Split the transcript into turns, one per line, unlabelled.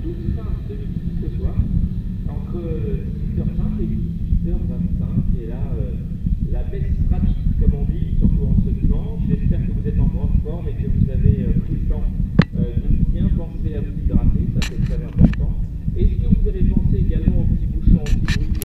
toute fin de midi ce soir, entre 18h05 et 18h25. Et là, la messe pratique, comme on dit, surtout en ce dimanche. J'espère que vous êtes en grande forme et que vous avez